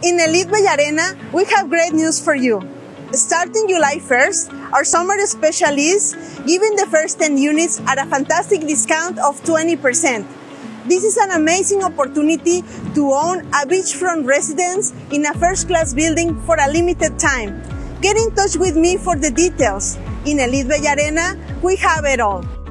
In Elite Bellarena, we have great news for you. Starting July 1st, our summer special is giving the first 10 units at a fantastic discount of 20%. This is an amazing opportunity to own a beachfront residence in a first-class building for a limited time. Get in touch with me for the details. In Elite Bellarena, we have it all.